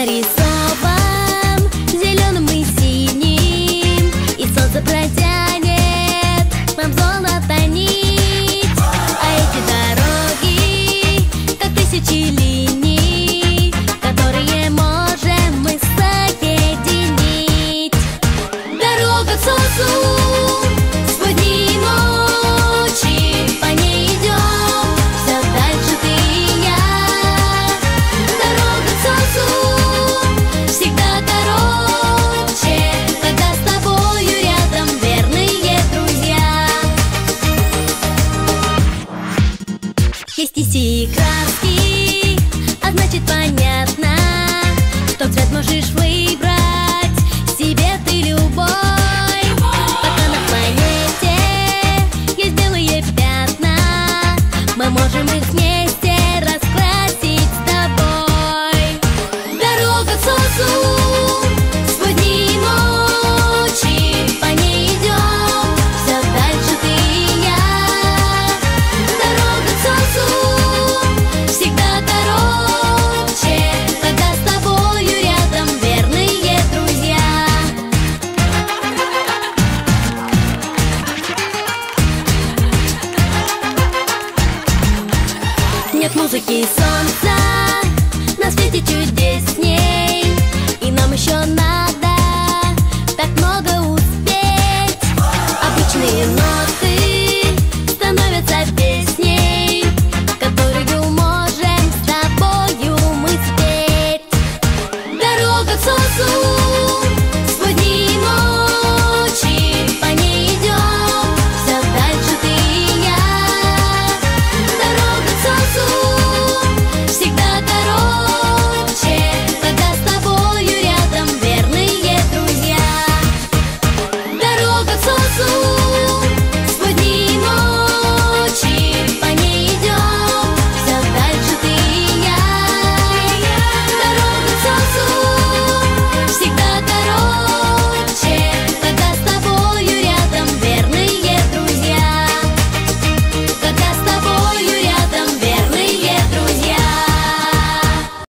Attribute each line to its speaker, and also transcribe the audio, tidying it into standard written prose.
Speaker 1: нарисован зеленым и синим, и солнце протянет нам золото нить. А эти дороги, как тысячи линий, которые можем мы соединить. Дорога к солнцу сквозь дни и ночи, по ней идем все дальше ты и я. Дорога к солнцу всегда короче, когда с тобою рядом верные друзья. Есть и синие краски, а значит понятно, что цвет можешь выбрать себе ты любой. Пока на планете есть белые пятна, мы можем их вместе раскрасить с тобой. Дорога к солнцу сквозь дни и ночи, по ней идем все дальше ты и я. Дорога к солнцу всегда короче, когда с тобою рядом верные друзья. Нет музыки и солнца на свете чудесней, и нам еще надо